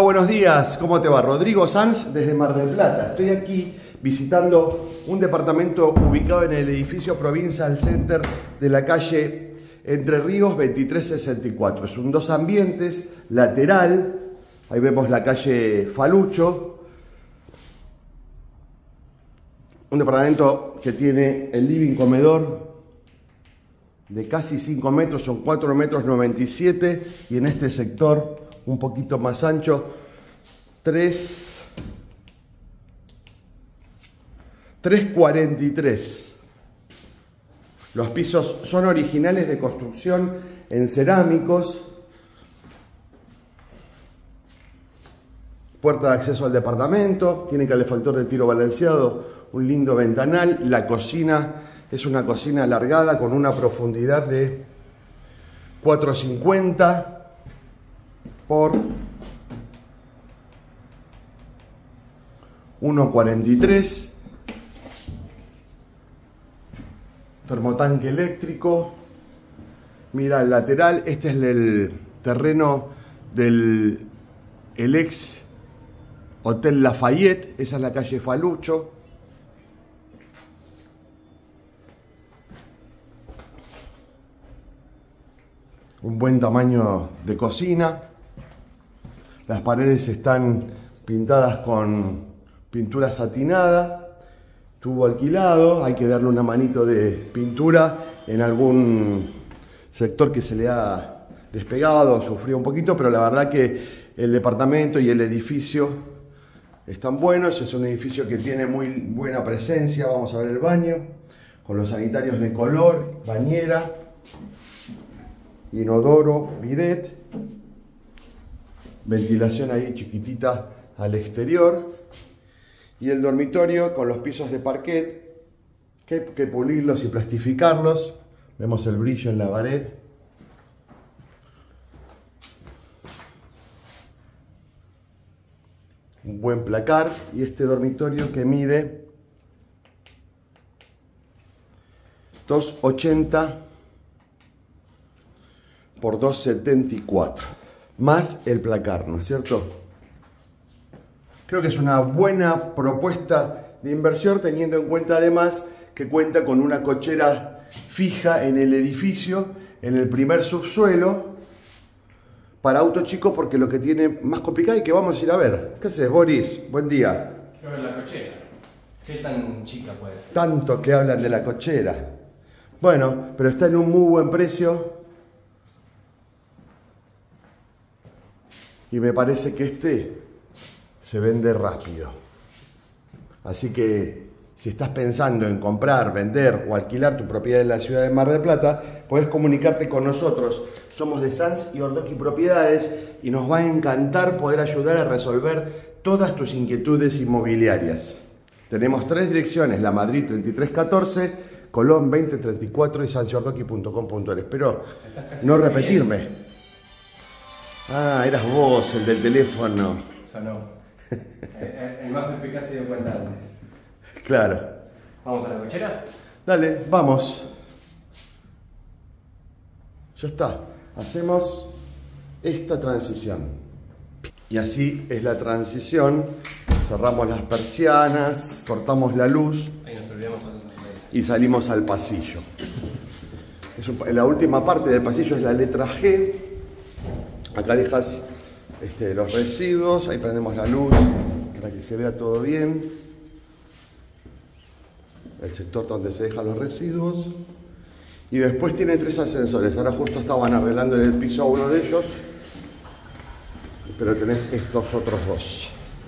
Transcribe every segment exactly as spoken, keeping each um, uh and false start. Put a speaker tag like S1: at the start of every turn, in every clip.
S1: Buenos días, ¿cómo te va? Rodrigo Sanz desde Mar del Plata. Estoy aquí visitando un departamento ubicado en el edificio Provincial Center de la calle Entre Ríos veintitrés sesenta y cuatro. Es un dos ambientes, lateral. Ahí vemos la calle Falucho. Un departamento que tiene el living comedor de casi cinco metros, son cuatro metros noventa y siete, y en este sector un poquito más ancho, tres cuarenta y tres. Los pisos son originales de construcción en cerámicos. Puerta de acceso al departamento, tiene calefactor de tiro balanceado, un lindo ventanal. La cocina es una cocina alargada con una profundidad de cuatro cincuenta por uno cuarenta y tres. Termotanque eléctrico. Mira el lateral. Este es el terreno del el ex Hotel Lafayette. Esa es la calle Falucho. Un buen tamaño de cocina. Las paredes están pintadas con pintura satinada. Tubo alquilado. Hay que darle una manito de pintura en algún sector que se le ha despegado, sufrió un poquito, pero la verdad que el departamento y el edificio están buenos. Es un edificio que tiene muy buena presencia. Vamos a ver el baño con los sanitarios de color, bañera, inodoro, bidet, ventilación ahí chiquitita al exterior, y el dormitorio con los pisos de parquet, que hay que pulirlos y plastificarlos. Vemos el brillo en la pared. Un buen placar, y este dormitorio que mide dos ochenta por dos setenta y cuatro, más el placar, ¿no es cierto? Creo que es una buena propuesta de inversión, teniendo en cuenta además que cuenta con una cochera fija en el edificio, en el primer subsuelo, para auto chico, porque lo que tiene más complicado y que vamos a ir a ver. ¿Qué haces, Boris? Buen día.
S2: Quiero ver la cochera. ¿Qué tan chica puede ser?
S1: Tanto que hablan de la cochera. Bueno, pero está en un muy buen precio. Y me parece que este se vende rápido. Así que si estás pensando en comprar, vender o alquilar tu propiedad en la ciudad de Mar del Plata, puedes comunicarte con nosotros. Somos de Sanz y Ordoqui Propiedades y nos va a encantar poder ayudar a resolver todas tus inquietudes inmobiliarias. Tenemos tres direcciones: La Madrid treinta y tres catorce, Colón veinte treinta y cuatro y sanz y ordoqui punto com punto ar. Espero no repetirme. Ah, eras vos el del teléfono.
S2: Sonó. El más perspicaz se dio cuenta antes.
S1: Claro.
S2: ¿Vamos a la cochera?
S1: Dale, vamos. Ya está. Hacemos esta transición. Y así es la transición. Cerramos las persianas, cortamos la luz.
S2: Ahí nos olvidamos cosas.
S1: Y salimos al pasillo. Es un, la última parte del pasillo es la letra G. Acá dejas este, los residuos. Ahí prendemos la luz para que se vea todo bien. El sector donde se dejan los residuos. Y después tiene tres ascensores. Ahora justo estaban arreglando en el piso a uno de ellos, pero tenés estos otros dos.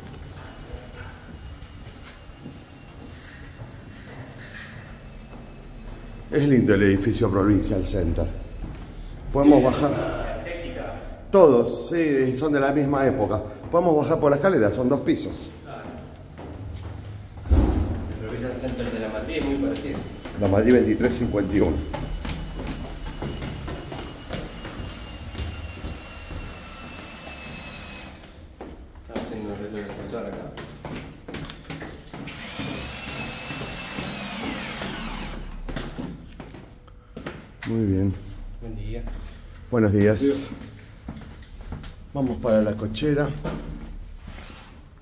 S1: Es lindo el edificio Provincial Center. Podemos bajar. Todos, sí, son de la misma época. Podemos bajar por la escalera, son dos pisos.
S2: El Provincial Center de la Madrid es muy parecido.
S1: La Madrid veintitrés cincuenta y uno.
S2: Estamos haciendo un arreglo del ascensor acá.
S1: Muy bien.
S2: Buen día.
S1: Buenos días. Vamos para la cochera.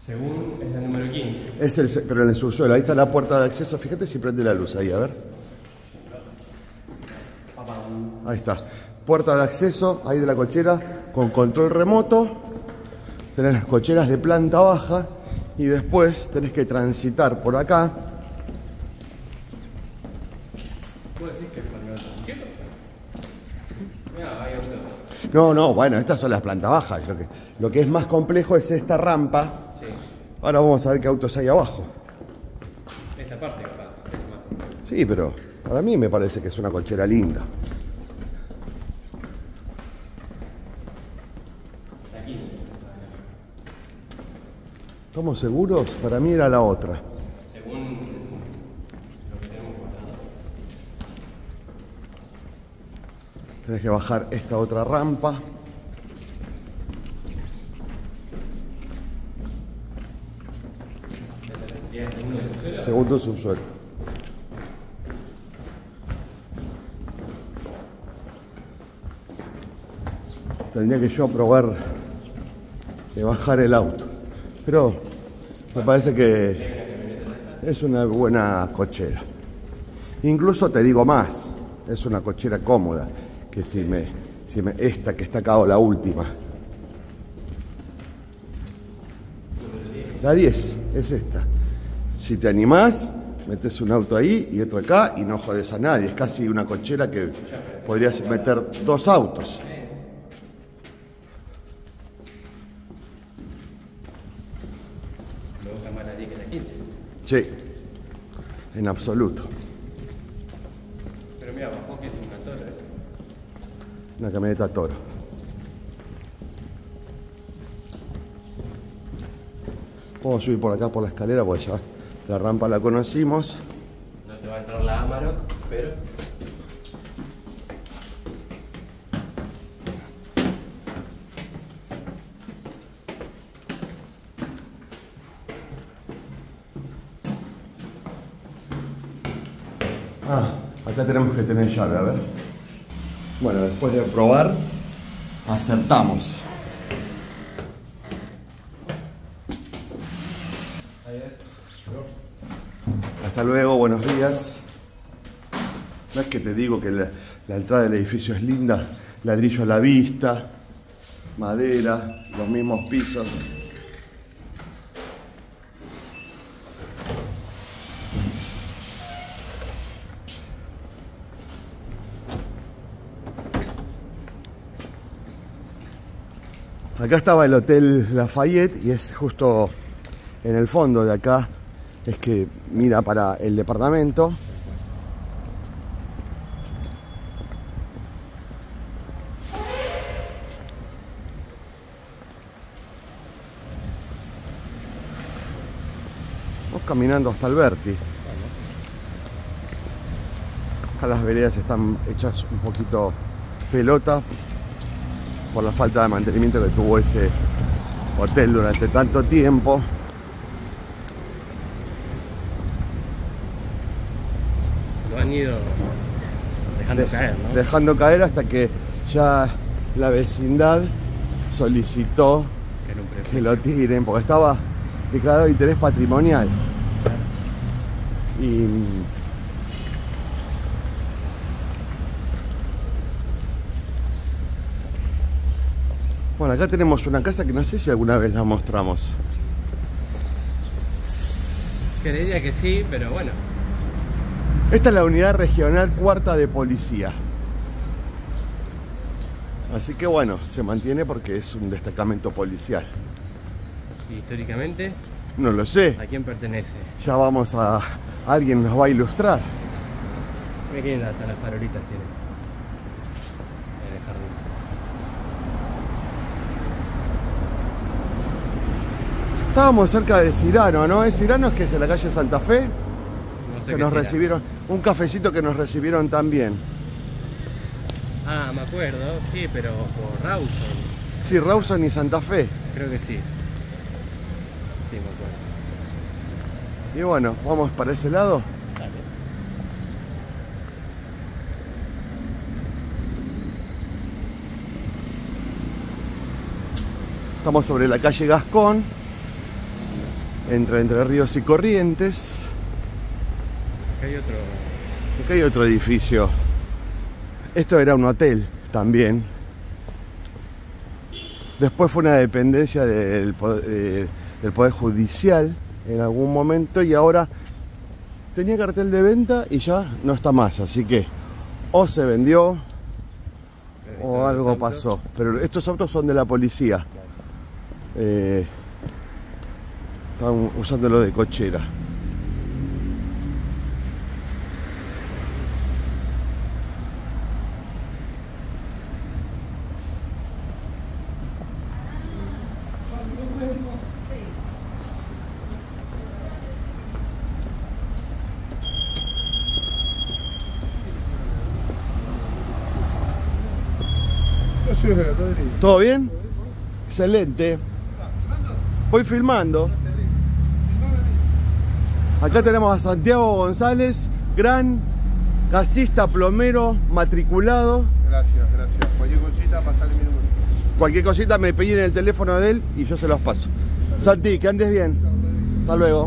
S2: Según es el número quince.
S1: Es el, pero en el subsuelo, ahí está la puerta de acceso. Fíjate si prende la luz ahí, a ver. Ahí está. Puerta de acceso, ahí de la cochera, con control remoto. Tenés las cocheras de planta baja y después tenés que transitar por acá.
S2: ¿Puedo decir que es para el tranquilo? Mira, hay autos.
S1: No, no, bueno, estas son las plantas bajas. Lo que, lo que es más complejo es esta rampa.
S2: Sí.
S1: Ahora vamos a ver qué autos hay abajo.
S2: Esta parte capaz.
S1: Sí, pero para mí me parece que es una cochera linda.
S2: La quince.
S1: ¿Estamos seguros? Para mí era la otra.
S2: Según lo que tenemos guardado.
S1: Tenés que bajar esta otra rampa.
S2: Esta sería el segundo subsuelo.
S1: Segundo subsuelo. Tendría que yo probar de bajar el auto. Pero me parece que es una buena cochera. Incluso te digo más, es una cochera cómoda. Que si me, si me, esta que está acá o la última. La diez es esta. Si te animás, metes un auto ahí y otro acá y no jodes a nadie. Es casi una cochera que podrías meter dos autos.
S2: Me gusta más la diez que la quince.
S1: Sí, en absoluto.
S2: Pero mira, bajó que es una torre eso.
S1: Una camioneta Toro. Podemos subir por acá por la escalera porque ya la rampa la conocimos.
S2: No te va a entrar la Amarok, pero...
S1: Ah, acá tenemos que tener llave, a ver. Bueno, después de probar, acertamos.
S2: Ahí es.
S1: Hasta luego, buenos días. No es que te digo que la, la entrada del edificio es linda, ladrillo a la vista, madera, los mismos pisos. Acá estaba el Hotel Lafayette y es justo en el fondo de acá, es que mira para el departamento. Vamos caminando hasta Alberti. Acá las veredas están hechas un poquito pelota por la falta de mantenimiento que tuvo ese hotel durante tanto tiempo.
S2: Lo han ido dejando
S1: De-
S2: caer, ¿no?
S1: Dejando caer hasta que ya la vecindad solicitó
S2: Que era un
S1: que
S2: prejuicio.
S1: lo tiren, porque estaba declarado de interés patrimonial. Y bueno, acá tenemos una casa que no sé si alguna vez la mostramos.
S2: Creería que sí, pero bueno.
S1: Esta es la unidad regional cuarta de policía. Así que bueno, se mantiene porque es un destacamento policial.
S2: Históricamente,
S1: No lo sé,
S2: ¿a quién pertenece?
S1: ya vamos a... Alguien nos va a ilustrar.
S2: Mira que linda, hasta las farolitas tiene. En el jardín.
S1: Estábamos cerca de Cirano, ¿no? ¿Es Cirano? ¿Es que es en la calle Santa Fe?
S2: No sé
S1: Que
S2: qué
S1: nos
S2: será.
S1: recibieron, un cafecito que nos recibieron también.
S2: Ah, me acuerdo, sí, pero por Rawson.
S1: Sí, Rawson y Santa Fe.
S2: Creo que sí. Sí, me acuerdo.
S1: Y bueno, vamos para ese lado.
S2: Dale.
S1: Estamos sobre la calle Gascón. entre Entre Ríos y Corrientes.
S2: Acá hay otro.
S1: Acá hay otro edificio. Esto era un hotel también. Después fue una dependencia del poder, eh, del Poder Judicial en algún momento, y ahora tenía cartel de venta y ya no está más. Así que o se vendió o algo pasó. Pero estos autos son de la policía. Eh, están usándolo de cochera. ¿Todo bien? Excelente. Voy filmando. Acá tenemos a Santiago González, gran gasista, plomero, matriculado.
S3: Gracias, gracias. Cualquier cosita, pasarle mi número.
S1: Cualquier cosita me piden el teléfono de él y yo se los paso. Santi, que andes bien. Hasta luego.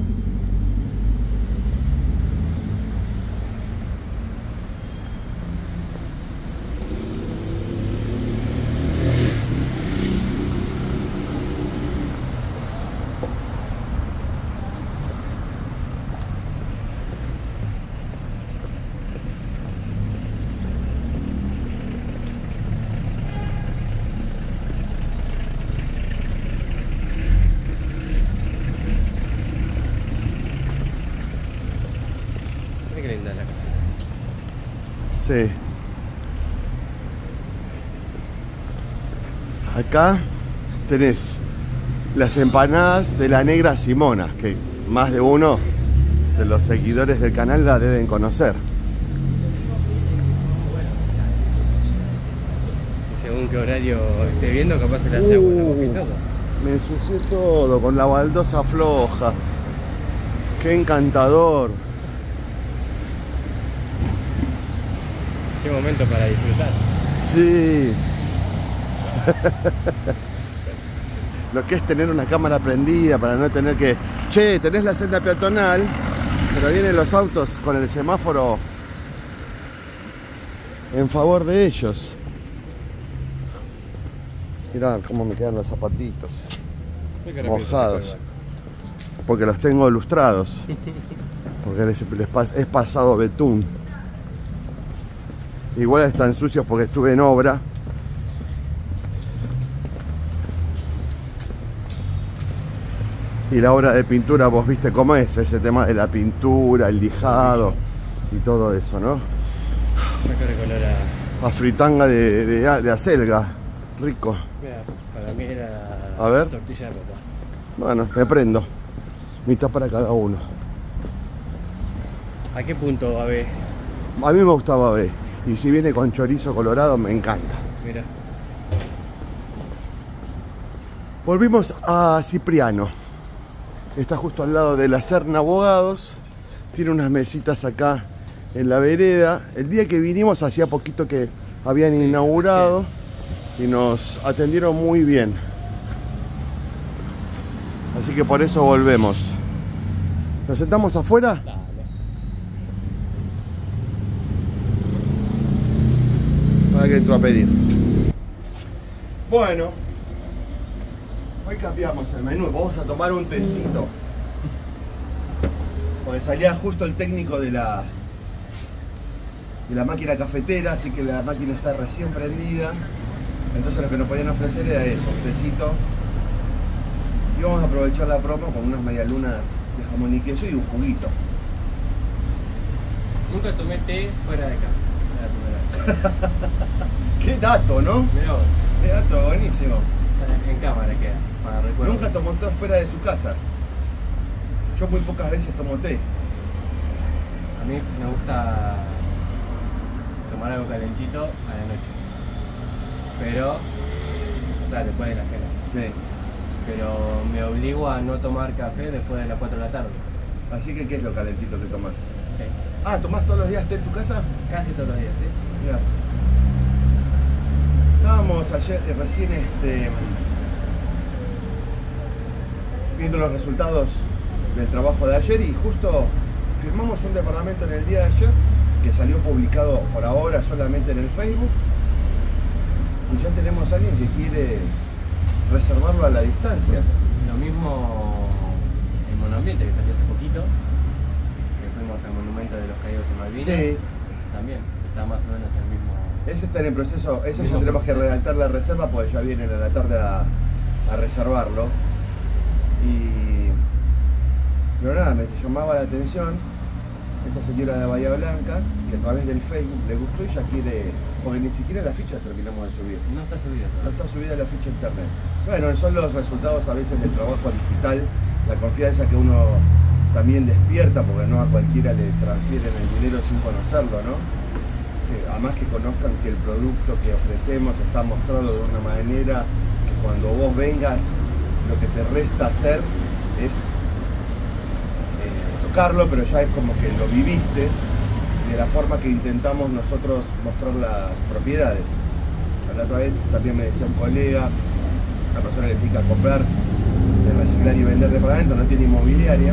S2: Qué linda la casita.
S1: Sí. Acá tenés las empanadas de la Negra Simona, que más de uno de los seguidores del canal la deben conocer.
S2: Y según qué horario esté viendo, capaz se le hace agua en la boca y todo.
S1: Me ensucié todo con la baldosa floja. Qué encantador.
S2: Qué momento para disfrutar.
S1: Sí. Lo que es tener una cámara prendida para no tener que... Che, tenés la senda peatonal, pero vienen los autos con el semáforo en favor de ellos. Mirá cómo me quedan los zapatitos mojados, porque los tengo lustrados, porque les, les pas, es pasado betún. Igual están sucios porque estuve en obra. Y la obra de pintura, vos viste cómo es ese tema de la pintura, el lijado y todo eso, ¿no? A fritanga de, de, de acelga, rico.
S2: Mira, para mí era
S1: A ver.
S2: tortilla de papa.
S1: Bueno, me prendo. Mitad para cada uno.
S2: ¿A qué punto va a ver?
S1: A mí me gustaba ver. Y si viene con chorizo colorado, me encanta.
S2: Mira.
S1: Volvimos a Cipriano. Está justo al lado de la Serna Abogados. Tiene unas mesitas acá en la vereda. El día que vinimos hacía poquito que habían sí, inaugurado sí. Y nos atendieron muy bien. Así que por eso volvemos. ¿Nos sentamos afuera?
S2: Dale.
S1: Para que entro a pedir. Bueno, hoy cambiamos el menú. Vamos a tomar un tecito. Porque salía justo el técnico de la de la máquina cafetera, así que la máquina está recién prendida. Entonces lo que nos podían ofrecer era eso, un tecito. Y vamos a aprovechar la promo con unas medialunas de jamón y queso y un juguito.
S2: Nunca tomé té fuera de casa.
S1: Qué dato, ¿no?
S2: Mirá vos.
S1: Qué dato, buenísimo.
S2: En cámara queda, para recuerdo.
S1: Nunca tomó té fuera de su casa. Yo muy pocas veces tomo té.
S2: A mí me gusta tomar algo calentito a la noche. Pero, o sea, después de la cena.
S1: Sí.
S2: Pero me obligo a no tomar café después de las cuatro de la tarde.
S1: Así que, ¿qué es lo calentito que tomás?
S2: Sí.
S1: Ah, ¿tomás todos los días té en tu casa?
S2: Casi todos los días, ¿sí?
S1: Mira. Estábamos ayer eh, recién este, viendo los resultados del trabajo de ayer y justo firmamos un departamento en el día de ayer que salió publicado por ahora solamente en el Facebook y ya tenemos a alguien que quiere reservarlo a la distancia.
S2: Lo mismo el monoambiente que salió hace poquito, que fuimos al monumento de los caídos en Malvinas.
S1: Sí.
S2: También está más o menos el mismo.
S1: Ese está en proceso, ese ya
S2: Mismo
S1: tenemos que
S2: proceso.
S1: redactar la reserva porque ya vienen a la tarde a, a reservarlo. Y pero nada, me llamaba la atención esta señora de Bahía Blanca que a través del Facebook le gustó y ya quiere, porque ni siquiera la ficha terminamos de subir.
S2: No está subido
S1: No
S2: todavía.
S1: está subida la ficha internet. Bueno, son los resultados a veces del trabajo digital, la confianza que uno también despierta, porque no a cualquiera le transfieren el dinero sin conocerlo, ¿no? Que, además que conozcan que el producto que ofrecemos está mostrado de una manera que cuando vos vengas, lo que te resta hacer es eh, tocarlo, pero ya es como que lo viviste de la forma que intentamos nosotros mostrar las propiedades. La otra vez también me decía un colega, una persona que se dedica a comprar, de reciclar y vender departamentos, no tiene inmobiliaria,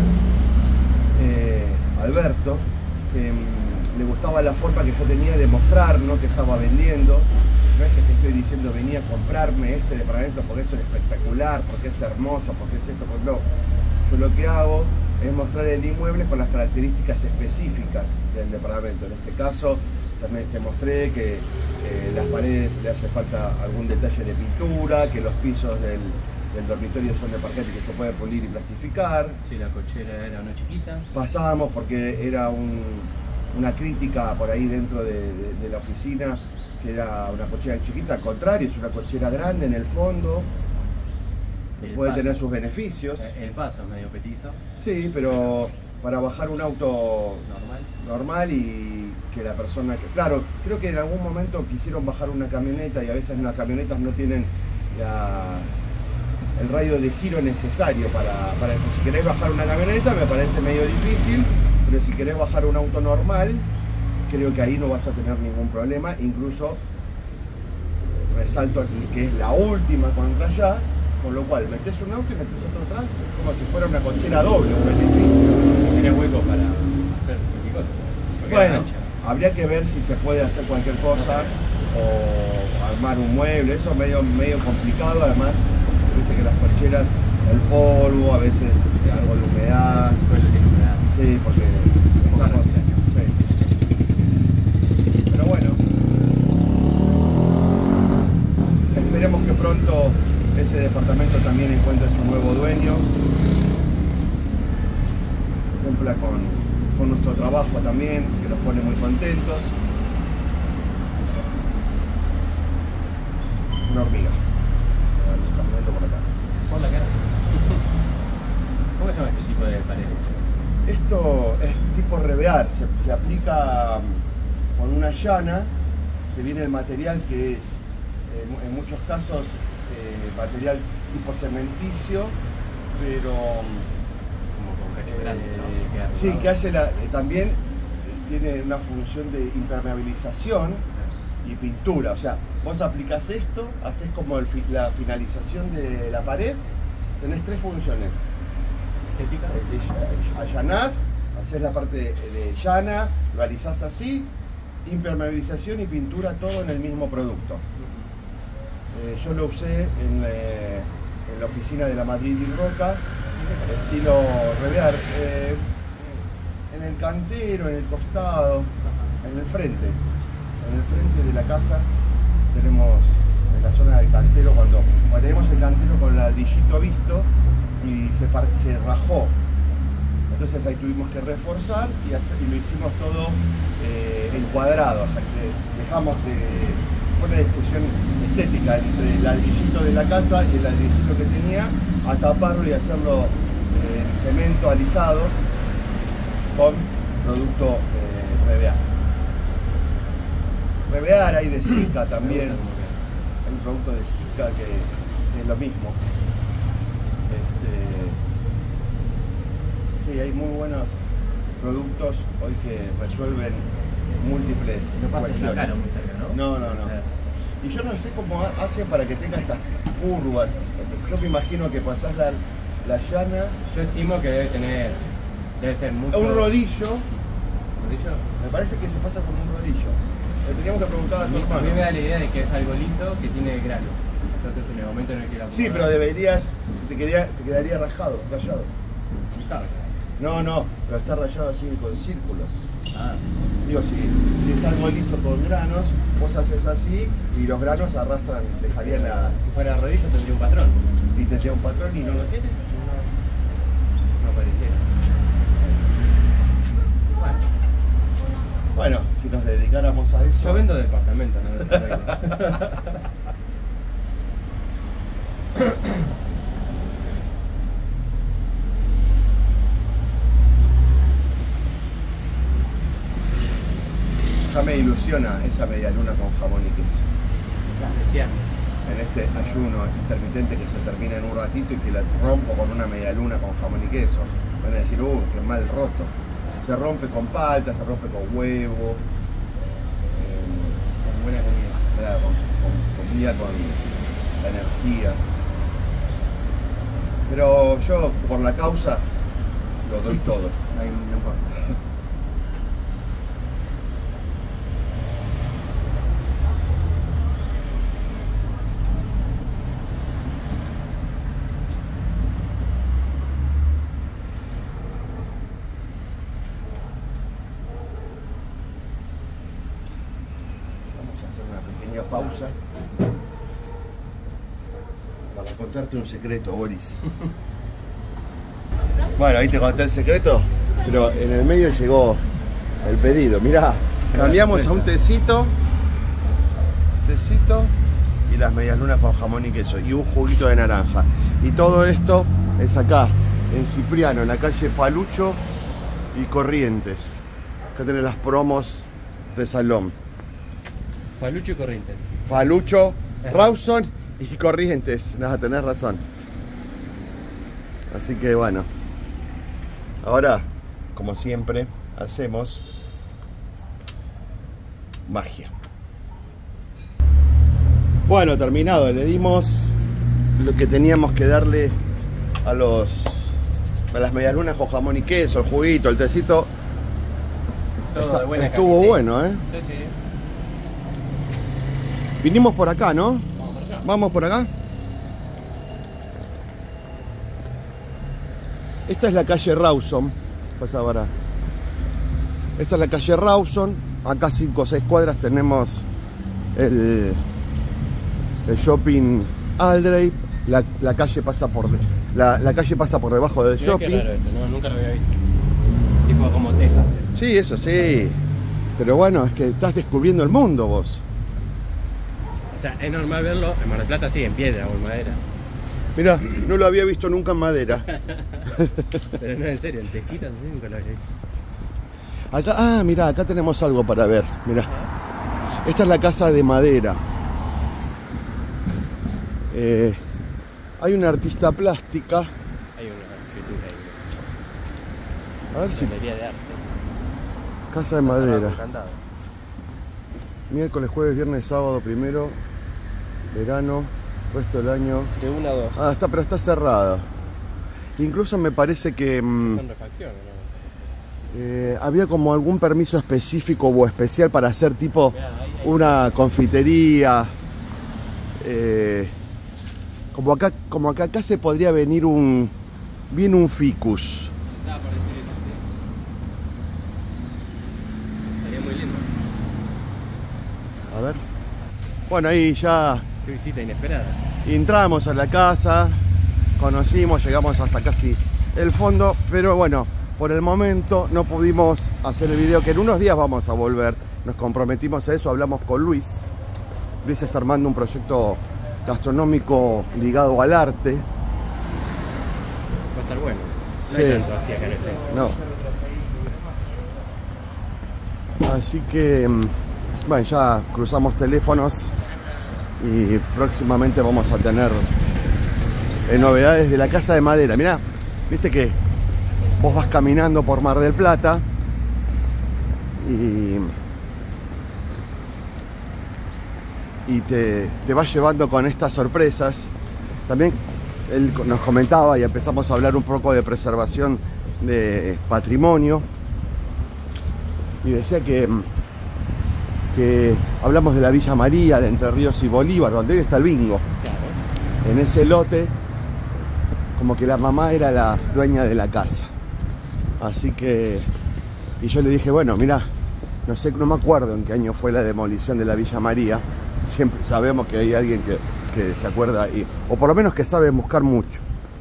S1: eh, Alberto, que mm, le gustaba la forma que yo tenía de mostrar, ¿no?, que estaba vendiendo. No es que te estoy diciendo venía a comprarme este departamento porque es espectacular, porque es hermoso, porque es esto, porque no. Yo lo que hago es mostrar el inmueble con las características específicas del departamento. En este caso también te mostré que eh, las paredes le hace falta algún detalle de pintura, que los pisos del, del dormitorio son de parquet que se puede pulir y plastificar.
S2: Sí, la cochera era una chiquita.
S1: Pasábamos porque era un, una crítica por ahí dentro de, de, de la oficina, que era una cochera chiquita, al contrario, es una cochera grande en el fondo, que
S2: El
S1: puede
S2: paso.
S1: tener sus beneficios.
S2: El paso es medio petizo,
S1: Sí, pero para bajar un auto
S2: normal.
S1: normal y que la persona que... Claro, creo que en algún momento quisieron bajar una camioneta y a veces las camionetas no tienen la, el radio de giro necesario para, para... Si querés bajar una camioneta me parece medio difícil, pero si querés bajar un auto normal, creo que ahí no vas a tener ningún problema. Incluso resalto que es la última contra allá, con lo cual metés un auto y metés otro atrás, como si fuera una cochera doble, un beneficio.
S2: Tiene hueco para hacer cualquier cosa. Porque
S1: Bueno,
S2: era ancha.
S1: habría que ver si se puede hacer cualquier cosa o armar un mueble, eso es medio, medio complicado. Además, viste que las cocheras, el polvo, a veces algo de humedad.
S2: El suelo tiene humedad.
S1: Sí, porque
S2: Poca
S1: estamos-
S2: respiración.
S1: sí. Pero bueno, esperemos que pronto ese departamento también encuentre su nuevo dueño, cumpla con, con nuestro trabajo también, que nos pone muy contentos. Una hormiga. Ah, está caminando por acá.
S2: Por la cara. ¿Cómo se llama este tipo de paredes?
S1: Esto es tipo revear, se, se aplica mm, con una llana, que viene el material que es, eh, mu- en muchos casos, eh, material tipo cementicio, pero
S2: Como con cacho
S1: eh,
S2: grande, ¿no? Que queda
S1: sí,
S2: arrugado.
S1: que hace la, eh, también eh, tiene una función de impermeabilización y pintura. O sea, vos aplicás esto, haces como el fi- la finalización de la pared, tenés tres funciones.
S2: Estética.
S1: Eh, allanás, haces la parte de, de llana, realizás así, impermeabilización y pintura, todo en el mismo producto. Eh, yo lo usé en, eh, en la oficina de la Madrid y Roca, estilo revear, eh, en el cantero, en el costado, en el frente, en el frente de la casa tenemos, en la zona del cantero, cuando, cuando tenemos el cantero con ladrillito visto y se, par- se rajó. Entonces ahí tuvimos que reforzar y, hacer- y lo hicimos todo eh, encuadrado, o sea que dejamos de... Fue una discusión estética entre el ladrillito de la casa y el ladrillito que tenía, a taparlo y hacerlo eh, en cemento alisado con producto eh, revear. Revear hay de Zika también, hay un producto de Zika que, que es lo mismo. Este, sí, hay muy buenos productos hoy que resuelven múltiples
S2: No pasa
S1: cuestiones.
S2: la cara muy cerca, ¿no?
S1: No, no, no.
S2: O sea,
S1: Y yo no sé cómo ha- hacen para que tenga estas curvas. Yo me imagino que pasás la, la llana.
S2: Yo estimo que debe tener, debe ser mucho...
S1: Un rodillo.
S2: ¿Rodillo?
S1: Me parece que se pasa con un rodillo. Le teníamos que preguntar a
S2: A
S1: tu
S2: mí, a
S1: hermano.
S2: mí me da la idea de que es algo liso que tiene granos. Entonces en el momento en el que la
S1: Sí, pero deberías, te, quedaría, te quedaría rajado, rayado.
S2: Está rayado.
S1: No, no, pero está rayado así con círculos.
S2: Ah,
S1: Digo, si, si es algo liso con granos, vos haces así y los granos arrastran, dejarían la...
S2: si fuera rodillo tendría un patrón.
S1: Y te lleva un patrón y no lo tiene.
S2: No pareciera. Bueno,
S1: Bueno, si nos dedicáramos a eso...
S2: yo vendo departamentos, no desarrollo.
S1: Ya me ilusiona esa media luna con jamón y queso.
S2: Decía,
S1: En este ayuno intermitente que se termina en un ratito y que la rompo con una media luna con jamón y queso. Van a decir, uh, qué mal roto. Se rompe con palta, se rompe con huevo. eh,
S2: con buena comida.
S1: Claro, con, con comida, con la energía. Pero yo, por la causa, lo doy todo.
S2: Ahí no importa.
S1: Vamos a hacer una pequeña pausa para contarte un secreto, Boris. Bueno, ahí te conté el secreto, pero en el medio llegó el pedido. Mirá, cambiamos a un tecito, tecito y las medias lunas con jamón y queso y un juguito de naranja. Y todo esto es acá, en Cipriano, en la calle Falucho y Corrientes. Acá tenés las promos de Salón.
S2: Falucho y Corrientes.
S1: Falucho, Rawson y Corrientes. Nada, tenés razón. Así que bueno. Ahora, como siempre, hacemos magia. Bueno, terminado. Le dimos lo que teníamos que darle a los a las medialunas con jamón y queso, el juguito, el tecito.
S2: Todo
S1: Está-
S2: de buena
S1: estuvo
S2: calidad.
S1: bueno, ¿eh?
S2: Sí, sí.
S1: Vinimos por acá, ¿no?
S2: Vamos por allá.
S1: Vamos por acá. Esta es la calle Rawson. Pasa ahora. Esta es la calle Rawson. Acá cinco o seis cuadras tenemos el, el shopping Aldrey. La, la calle pasa por de- la, la calle pasa por debajo del
S2: Mirá qué
S1: shopping.
S2: raro esto, no, nunca lo había visto. Tipo como Texas. ¿eh?
S1: Sí, eso sí. Pero bueno, es que estás descubriendo el mundo vos.
S2: O sea, es normal verlo en Mar del Plata, sí, en piedra o en madera.
S1: Mirá, no lo había visto nunca en madera.
S2: Pero no, en serio, en tejitas así nunca lo había visto.
S1: Acá, ah, mirá, acá tenemos algo para ver. Mirá. Esta es la casa de madera. Eh, hay una artista plástica.
S2: Hay una escritura ahí.
S1: A ver si.
S2: Galería de arte.
S1: Casa de
S2: Está cerrado
S1: madera.
S2: con candado.
S1: Miércoles, jueves, viernes, sábado, primero. Verano. Resto del año.
S2: De una a dos.
S1: Ah, está, pero está cerrada. Incluso me parece que mm,
S2: Con refacción, ¿no?
S1: eh, había como algún permiso específico o especial para hacer tipo
S2: Mirá, ahí, ahí.
S1: una confitería. Eh, como acá, como acá, acá se podría venir un. Viene un ficus.
S2: Nada por decir eso, sí. Estaría muy lindo.
S1: A ver. Bueno, ahí ya
S2: Qué visita inesperada.
S1: entramos a la casa, conocimos, llegamos hasta casi el fondo, pero bueno, por el momento no pudimos hacer el video, que en unos días vamos a volver. Nos comprometimos a eso, hablamos con Luis. Luis está armando un proyecto gastronómico ligado al arte.
S2: Va a estar bueno. No
S1: Sí.
S2: hay tanto así acá en el centro.
S1: No. Así que, mm, bueno, ya cruzamos teléfonos y próximamente vamos a tener eh, novedades de la casa de madera. Mirá, viste que vos vas caminando por Mar del Plata y, y te, te vas llevando con estas sorpresas. También él nos comentaba y empezamos a hablar un poco de preservación de patrimonio. Y decía que, que hablamos de la Villa María, de Entre Ríos y Bolívar, donde hoy está el bingo. Claro. En ese lote, como que la mamá era la dueña de la casa. Así que, y yo le dije, bueno, mira, no sé, no me acuerdo en qué año fue la demolición de la Villa María. Siempre sabemos que hay alguien que, que se acuerda, y, o por lo menos que sabe buscar mucho.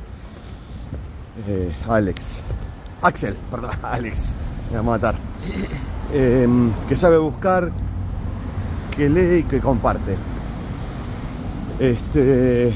S1: Eh, Alex. Axel, perdón, Alex. Me va a matar. Eh, que sabe buscar, que lee y que comparte. Este...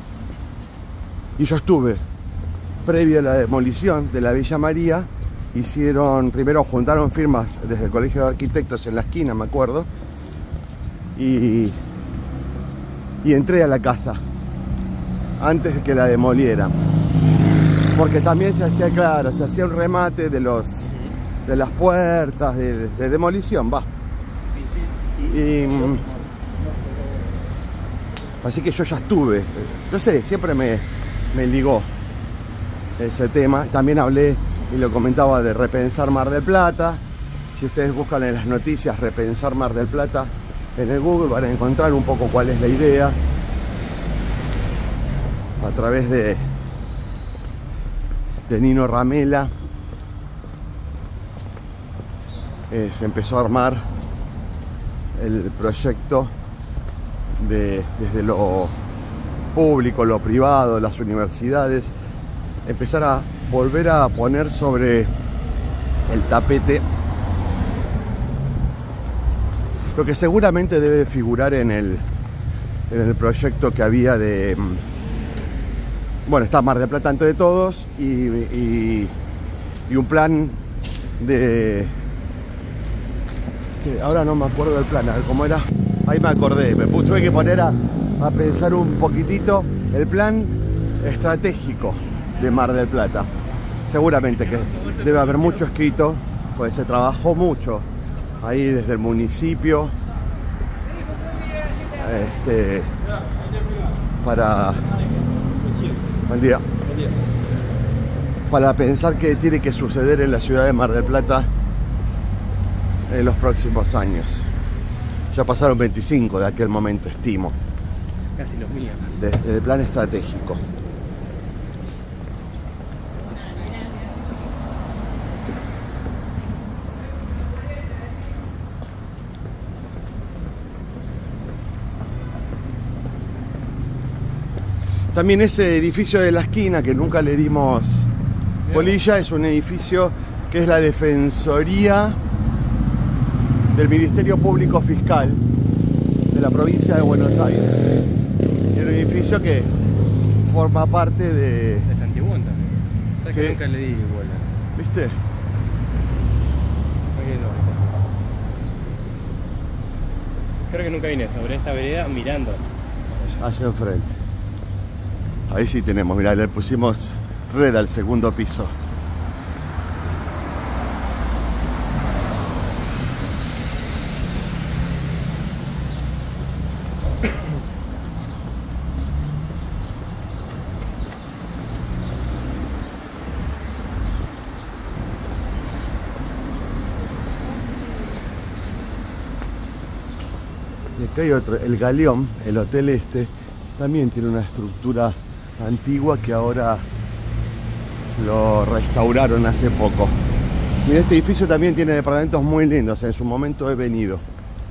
S1: Y yo estuve, previo a la demolición de la Villa María, hicieron, primero juntaron firmas desde el Colegio de Arquitectos en la esquina, me acuerdo, y, y entré a la casa, antes de que la demolieran. Porque también se hacía, claro, se hacía un remate de los de las puertas, de, de demolición, va. Y, así que yo ya estuve, no sé, siempre me... me ligó ese tema. También hablé y lo comentaba de repensar Mar del Plata. Si ustedes buscan en las noticias repensar Mar del Plata en el Google, van a encontrar un poco cuál es la idea. A través de de Nino Ramela eh, se empezó a armar el proyecto de, desde lo público, lo privado, las universidades, empezar a volver a poner sobre el tapete lo que seguramente debe figurar en el, en el proyecto que había de, bueno, está Mar del Plata entre todos y, y, y un plan de, que ahora no me acuerdo del plan, a ver cómo era, ahí me acordé, me tuve que poner a a pensar un poquitito el plan estratégico de Mar del Plata. Seguramente que debe haber mucho escrito, pues se trabajó mucho ahí desde el municipio este, para buen día para pensar qué tiene que suceder en la ciudad de Mar del Plata en los próximos años. Ya pasaron veinticinco de aquel momento, estimo.
S2: Casi los míos.
S1: Desde el plan estratégico. También ese edificio de la esquina que nunca le dimos bolilla es un edificio que es la Defensoría del Ministerio Público Fiscal de la provincia de Buenos Aires. Y un edificio que forma parte de...
S2: de Santibón también. ¿Sabes
S1: sí.
S2: que nunca le di bola?
S1: ¿Viste?
S2: Creo que nunca vine sobre esta vereda mirando
S1: hacia enfrente. Ahí sí tenemos, mirá, le pusimos red al segundo piso. Y acá hay otro, el Galeón, el hotel este, también tiene una estructura antigua que ahora lo restauraron hace poco. Y este edificio también tiene departamentos muy lindos, en su momento he venido.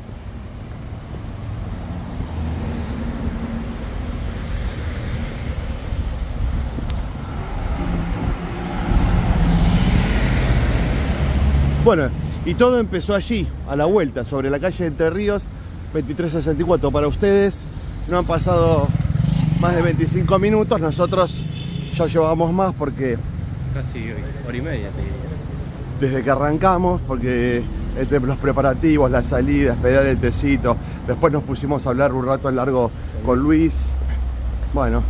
S1: Bueno, y todo empezó allí, a la vuelta, sobre la calle Entre Ríos, veintitrés sesenta y cuatro. Para ustedes no han pasado más de veinticinco minutos, nosotros ya llevamos más porque...
S2: casi hora y media te diría.
S1: Desde que arrancamos, porque entre los preparativos, la salida, esperar el tecito, después nos pusimos a hablar un rato largo con Luis. Bueno,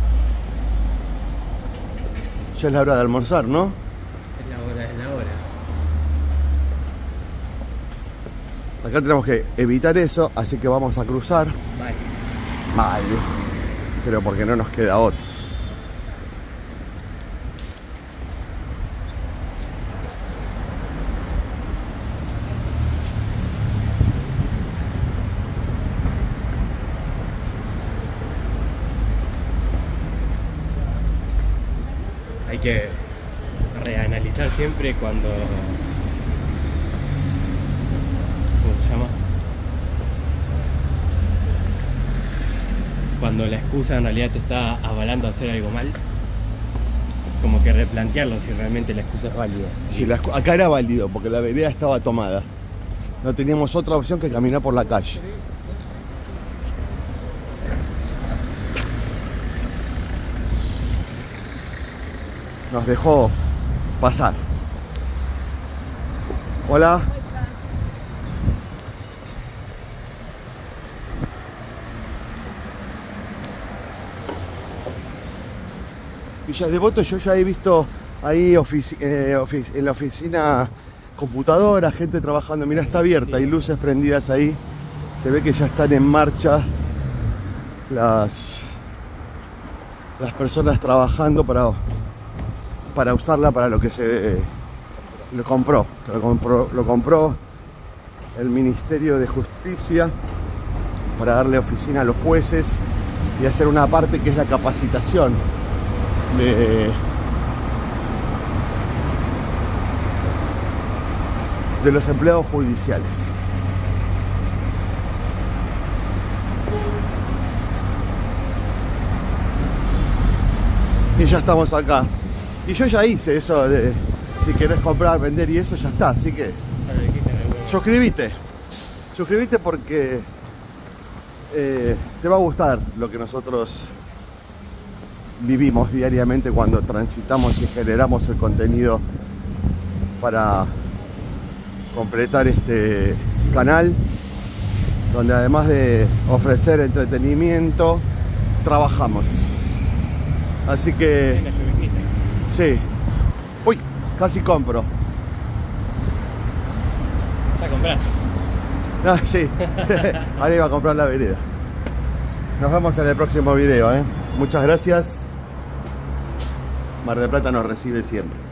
S1: ya es la hora de almorzar, ¿no?
S2: Es la hora, es la hora.
S1: Acá tenemos que evitar eso, así que vamos a cruzar.
S2: Vale.
S1: Mal, pero porque no nos queda otra.
S2: hay que reanalizar siempre cuando... ¿Cómo se llama? Cuando la excusa en realidad te está avalando a hacer algo mal. Como que replantearlo si realmente la excusa es válida.
S1: Sí, la, acá era válido porque la vereda estaba tomada. No teníamos otra opción que caminar por la calle. Nos dejó pasar. Hola. Villa Devoto, yo ya he visto ahí ofici eh, ofic en la oficina computadora, gente trabajando. Mira, está abierta, hay luces prendidas ahí. Se ve que ya están en marcha las, las personas trabajando para, para usarla para lo que se eh, lo compró. Lo compró, lo compró el Ministerio de Justicia para darle oficina a los jueces y hacer una parte que es la capacitación de, de los empleados judiciales. Y ya estamos acá. Y yo ya hice eso de si querés comprar, vender y eso ya está. Así que suscríbete. Suscríbete porque eh, te va a gustar lo que nosotros vivimos diariamente cuando transitamos y generamos el contenido para completar este canal, donde además de ofrecer entretenimiento, trabajamos. Así que sí. Uy, casi compro.
S2: ¿Ya compraste?
S1: No, sí. Ahora iba a comprar la vereda. Nos vemos en el próximo video, ¿eh? Muchas gracias. Mar del Plata nos recibe siempre.